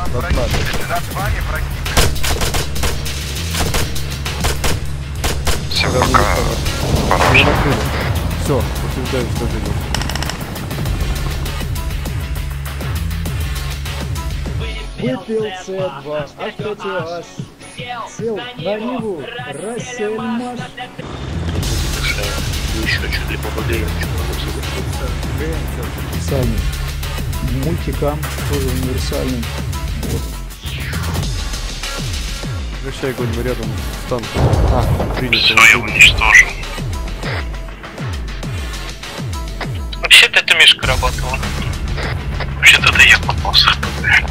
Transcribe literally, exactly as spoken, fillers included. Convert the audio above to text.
Над нами. Над вами враги. Все, пока. Пора уже. Все, подтверждаю, что живет. Выпил С два, автотиаз. Сел на Ниву, Рассельмаш. Еще чуть ли побогатее, Универсальный. Мультикам тоже универсальный. Вот. Прощай, огонь, мы рядом с танком. А, принято. Все, я уничтожил. Вообще-то это Мишка работала. Вообще-то это я попался.